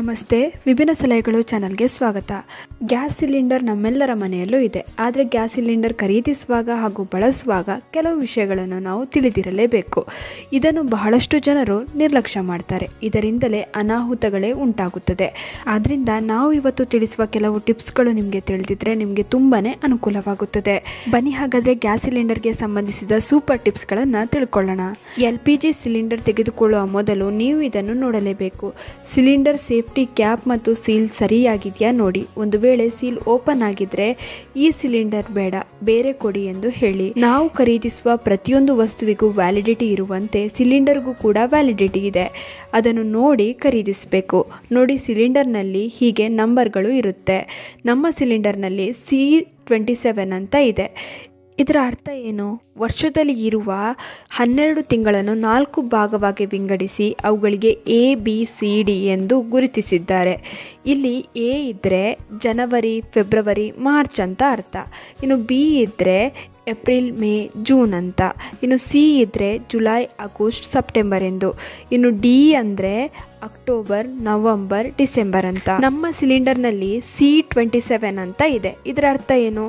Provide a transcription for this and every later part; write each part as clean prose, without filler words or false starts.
ನಮಸ್ತೆ, ವಿಭಿನ್ನ ಸಲಹೆಗಳು ಚಾನಲ್ಗೆ ಸ್ವಾಗತ. ಗ್ಯಾಸ್ ಸಿಲಿಂಡರ್ ನಮ್ಮೆಲ್ಲರ ಮನೆಯಲ್ಲೂ ಇದೆ. ಆದರೆ ಗ್ಯಾಸ್ ಸಿಲಿಂಡರ್ ಖರೀದಿಸುವಾಗ ಹಾಗೂ ಬಳಸುವಾಗ ಕೆಲವು ವಿಷಯಗಳನ್ನು ನಾವು ತಿಳಿದಿರಲೇಬೇಕು. ಇದನ್ನು ಬಹಳಷ್ಟು ಜನರು ನಿರ್ಲಕ್ಷ್ಯ ಮಾಡ್ತಾರೆ. ಇದರಿಂದಲೇ ಅನಾಹುತಗಳೇ ಉಂಟಾಗುತ್ತದೆ. ಆದ್ದರಿಂದ ನಾವು ಇವತ್ತು ತಿಳಿಸುವ ಕೆಲವು ಟಿಪ್ಸ್ಗಳು ನಿಮಗೆ ತಿಳಿದಿದ್ರೆ ನಿಮಗೆ ತುಂಬಾನೇ ಅನುಕೂಲವಾಗುತ್ತದೆ. ಬನ್ನಿ ಹಾಗಾದರೆ ಗ್ಯಾಸ್ ಸಿಲಿಂಡರ್ಗೆ ಸಂಬಂಧಿಸಿದ ಸೂಪರ್ ಟಿಪ್ಸ್ಗಳನ್ನು ತಿಳ್ಕೊಳ್ಳೋಣ. LPG ಸಿಲಿಂಡರ್ ತೆಗೆದುಕೊಳ್ಳುವ ಮೊದಲು ನೀವು ಇದನ್ನು ನೋಡಲೇಬೇಕು. ಸಿಲಿಂಡರ್ ಸೇಫ್ಟಿ ಕ್ಯಾಪ್ ಮತ್ತು ಸೀಲ್ ಸರಿಯಾಗಿದೆಯಾ ನೋಡಿ. ಒಂದು ವೇಳೆ ಸೀಲ್ ಓಪನ್ ಆಗಿದ್ರೆ ಈ ಸಿಲಿಂಡರ್ ಬೇಡ, ಬೇರೆ ಕೊಡಿ ಎಂದು ಹೇಳಿ. ನಾವು ಖರೀದಿಸುವ ಪ್ರತಿಯೊಂದು ವಸ್ತುವಿಗೂ ವ್ಯಾಲಿಡಿಟಿ ಇರುವಂತೆ ಸಿಲಿಂಡರ್ಗೂ ಕೂಡ ವ್ಯಾಲಿಡಿಟಿ ಇದೆ. ಅದನ್ನು ನೋಡಿ ಖರೀದಿಸಬೇಕು. ನೋಡಿ, ಸಿಲಿಂಡರ್ನಲ್ಲಿ ಹೀಗೆ ನಂಬರ್ಗಳು ಇರುತ್ತೆ. ನಮ್ಮ ಸಿಲಿಂಡರ್ನಲ್ಲಿ C27 ಅಂತ ಇದೆ. ಇದರ ಅರ್ಥ ಏನು? ವರ್ಷದಲ್ಲಿ ಇರುವ 12 ತಿಂಗಳನ್ನು 4 ಭಾಗವಾಗಿ ವಿಂಗಡಿಸಿ ಅವುಗಳಿಗೆ ABCD ಎಂದು ಗುರುತಿಸಿದ್ದಾರೆ. ಇಲ್ಲಿ A ಇದ್ದರೆ ಜನವರಿ, ಫೆಬ್ರವರಿ, ಮಾರ್ಚ್ ಅಂತ ಅರ್ಥ. ಇನ್ನು B ಇದ್ದರೆ ಏಪ್ರಿಲ್, ಮೇ, ಜೂನ್ ಅಂತ. ಇನ್ನು C ಇದ್ದರೆ ಜುಲೈ, ಆಗಸ್ಟ್, ಸೆಪ್ಟೆಂಬರ್ ಎಂದು. ಇನ್ನು D ಅಂದರೆ ಅಕ್ಟೋಬರ್, ನವಂಬರ್, ಡಿಸೆಂಬರ್ ಅಂತ. ನಮ್ಮ ಸಿಲಿಂಡರ್ನಲ್ಲಿ C27 ಅಂತ ಇದೆ. ಇದರ ಅರ್ಥ ಏನು?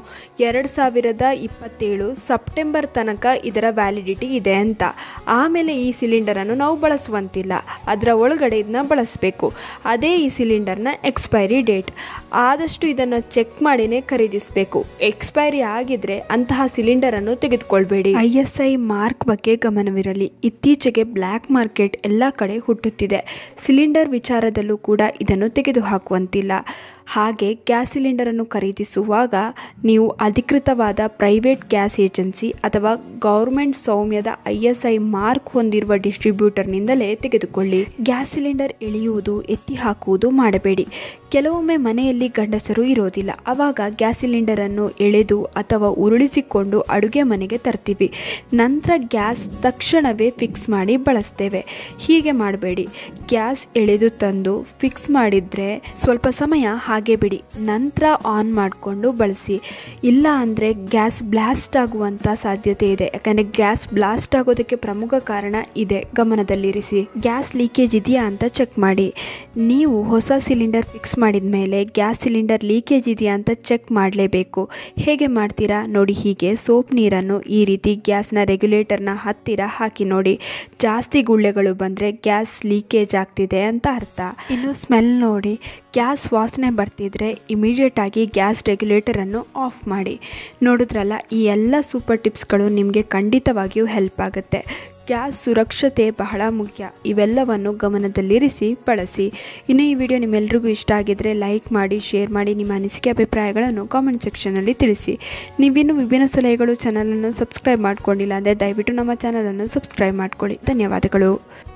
2027 ಸೆಪ್ಟೆಂಬರ್ ತನಕ ಇದರ ವ್ಯಾಲಿಡಿಟಿ ಇದೆ ಅಂತ. ಆಮೇಲೆ ಈ ಸಿಲಿಂಡರನ್ನು ನಾವು ಬಳಸುವಂತಿಲ್ಲ, ಅದರ ಒಳಗಡೆ ಇದನ್ನ ಬಳಸಬೇಕು. ಅದೇ ಈ ಸಿಲಿಂಡರ್ನ ಎಕ್ಸ್ಪೈರಿ ಡೇಟ್. ಆದಷ್ಟು ಇದನ್ನು ಚೆಕ್ ಮಾಡಿನೇ ಖರೀದಿಸಬೇಕು. ಎಕ್ಸ್ಪೈರಿ ಆಗಿದ್ರೆ ಅಂತಹ ಸಿಲಿಂಡರನ್ನು ತೆಗೆದುಕೊಳ್ಬೇಡಿ. ISI ಮಾರ್ಕ್ ಬಗ್ಗೆ ಗಮನವಿರಲಿ. ಇತ್ತೀಚೆಗೆ ಬ್ಲ್ಯಾಕ್ ಮಾರ್ಕೆಟ್ ಎಲ್ಲ ಕಡೆ ಹುಟ್ಟುತ್ತಿದೆ. ಸಿಲಿಂಡರ್ ವಿಚಾರದಲ್ಲೂ ಕೂಡ ಇದನ್ನು ತೆಗೆದುಹಾಕುವಂತಿಲ್ಲ. ಹಾಗೆ ಗ್ಯಾಸ್ ಸಿಲಿಂಡರನ್ನು ಖರೀದಿಸುವಾಗ ನೀವು ಅಧಿಕೃತವಾದ ಪ್ರೈವೇಟ್ ಗ್ಯಾಸ್ ಏಜೆನ್ಸಿ ಅಥವಾ ಗೌರ್ಮೆಂಟ್ ಸ್ವಾಮ್ಯದ ISI ಮಾರ್ಕ್ ಹೊಂದಿರುವ ಡಿಸ್ಟ್ರಿಬ್ಯೂಟರ್ನಿಂದಲೇ ತೆಗೆದುಕೊಳ್ಳಿ. ಗ್ಯಾಸ್ ಸಿಲಿಂಡರ್ ಎಳೆಯುವುದು, ಎತ್ತಿ ಹಾಕುವುದು ಮಾಡಬೇಡಿ. ಕೆಲವೊಮ್ಮೆ ಮನೆಯಲ್ಲಿ ಗಂಡಸರು ಇರೋದಿಲ್ಲ. ಆವಾಗ ಗ್ಯಾಸ್ ಸಿಲಿಂಡರನ್ನು ಎಳೆದು ಅಥವಾ ಉರುಳಿಸಿಕೊಂಡು ಅಡುಗೆ ಮನೆಗೆ ತರ್ತೀವಿ. ನಂತರ ಗ್ಯಾಸ್ ತಕ್ಷಣವೇ ಫಿಕ್ಸ್ ಮಾಡಿ ಬಳಸ್ತೇವೆ. ಹೀಗೆ ಮಾಡಬೇಡಿ. ಗ್ಯಾಸ್ ಎಳೆದು ತಂದು ಫಿಕ್ಸ್ ಮಾಡಿದರೆ ಸ್ವಲ್ಪ ಸಮಯ ಹಾಗೆ ಬಿಡಿ, ನಂತರ ಆನ್ ಮಾಡಿಕೊಂಡು ಬಳಸಿ. ಇಲ್ಲ ಅಂದರೆ ಗ್ಯಾಸ್ ಬ್ಲಾಸ್ಟ್ ಆಗುವಂಥ ಸಾಧ್ಯತೆ ಇದೆ. ಯಾಕಂದರೆ ಗ್ಯಾಸ್ ಬ್ಲಾಸ್ಟ್ ಆಗೋದಕ್ಕೆ ಪ್ರಮುಖ ಕಾರಣ ಇದೆ, ಗಮನದಲ್ಲಿರಿಸಿ. ಗ್ಯಾಸ್ ಲೀಕೇಜ್ ಇದೆಯಾ ಅಂತ ಚೆಕ್ ಮಾಡಿ. ನೀವು ಹೊಸ ಸಿಲಿಂಡರ್ ಫಿಕ್ಸ್ ಮಾಡಿದ ಮೇಲೆ ಗ್ಯಾಸ್ ಸಿಲಿಂಡರ್ ಲೀಕೇಜ್ ಇದೆಯಾ ಅಂತ ಚೆಕ್ ಮಾಡಲೇಬೇಕು. ಹೇಗೆ ಮಾಡ್ತೀರಾ ನೋಡಿ, ಹೀಗೆ ಸೋಪ್ ನೀರನ್ನು ಈ ರೀತಿ ಗ್ಯಾಸ್ನ ರೆಗ್ಯುಲೇಟರ್ನ ಹತ್ತಿರ ಹಾಕಿ ನೋಡಿ. ಜಾಸ್ತಿ ಗುಳ್ಳೆಗಳು ಬಂದರೆ ಗ್ಯಾಸ್ ಲೀಕೇಜ್ ಆಗ್ತಿದೆ ಅಂತ ಅರ್ಥ. ಇನ್ನು ಸ್ಮೆಲ್ ನೋಡಿ, ಗ್ಯಾಸ್ ವಾಸನೆ ಬರ್ತಿದ್ರೆ ಇಮಿಡಿಯೇಟ್ ಆಗಿ ಗ್ಯಾಸ್ ರೆಗ್ಯುಲೇಟರನ್ನು ಆಫ್ ಮಾಡಿ. ನೋಡಿದ್ರಲ್ಲ, ಈ ಎಲ್ಲ ಸೂಪರ್ ಟಿಪ್ಸ್ಗಳು ನಿಮಗೆ ಖಂಡಿತವಾಗಿಯೂ ಹೆಲ್ಪ್ ಆಗುತ್ತೆ. ಗ್ಯಾಸ್ ಸುರಕ್ಷತೆ ಬಹಳ ಮುಖ್ಯ. ಇವೆಲ್ಲವನ್ನು ಗಮನದಲ್ಲಿರಿಸಿ ಬಳಸಿ. ಇನ್ನು ಈ ವಿಡಿಯೋ ನಿಮ್ಮೆಲ್ರಿಗೂ ಇಷ್ಟ ಆಗಿದ್ದರೆ ಲೈಕ್ ಮಾಡಿ, ಶೇರ್ ಮಾಡಿ. ನಿಮ್ಮ ಅನಿಸಿಕೆ ಅಭಿಪ್ರಾಯಗಳನ್ನು ಕಾಮೆಂಟ್ ಸೆಕ್ಷನಲ್ಲಿ ತಿಳಿಸಿ. ನೀವಿನ್ನೂ ವಿಭಿನ್ನ ಸಲಹೆಗಳು ಚಾನಲನ್ನು ಸಬ್ಸ್ಕ್ರೈಬ್ ಮಾಡ್ಕೊಂಡಿಲ್ಲ ಅಂದರೆ ದಯವಿಟ್ಟು ನಮ್ಮ ಚಾನಲನ್ನು ಸಬ್ಸ್ಕ್ರೈಬ್ ಮಾಡ್ಕೊಳ್ಳಿ. ಧನ್ಯವಾದಗಳು.